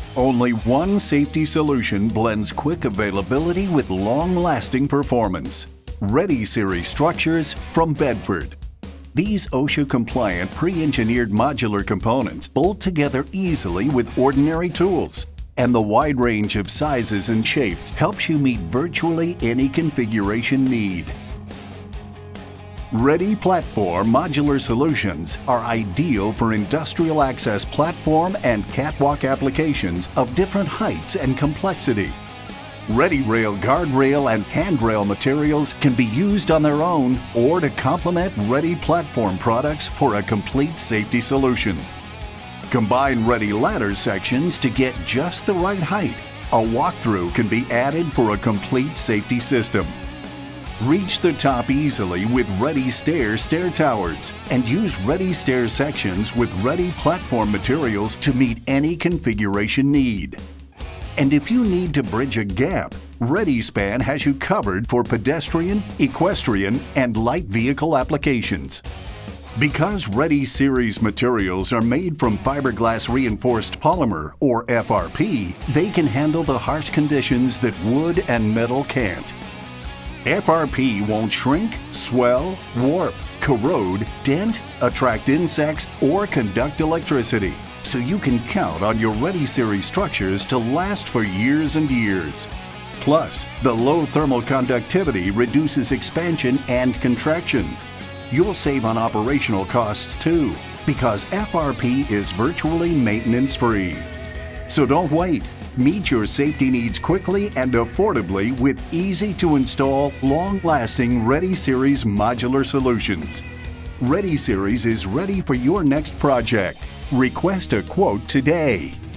Only one safety solution blends quick availability with long-lasting performance. ReadySeries structures from Bedford. These OSHA-compliant pre-engineered modular components bolt together easily with ordinary tools, and the wide range of sizes and shapes helps you meet virtually any configuration need. ReadyPlatform modular solutions are ideal for industrial access platform and catwalk applications of different heights and complexity. ReadyRail guardrail and handrail materials can be used on their own or to complement ReadyPlatform products for a complete safety solution. Combine ReadyLadder sections to get just the right height. A walkthrough can be added for a complete safety system. Reach the top easily with ReadyStair stair towers and use ReadyStair sections with ReadyPlatform materials to meet any configuration need. And if you need to bridge a gap, ReadySpan has you covered for pedestrian, equestrian, and light vehicle applications. Because ReadySeries materials are made from fiberglass-reinforced polymer, or FRP, they can handle the harsh conditions that wood and metal can't. FRP won't shrink, swell, warp, corrode, dent, attract insects, or conduct electricity, so you can count on your ReadySeries structures to last for years and years. Plus, the low thermal conductivity reduces expansion and contraction. You'll save on operational costs too, because FRP is virtually maintenance-free. So don't wait. Meet your safety needs quickly and affordably with easy-to-install, long-lasting ReadySeries modular solutions. ReadySeries is ready for your next project. Request a quote today.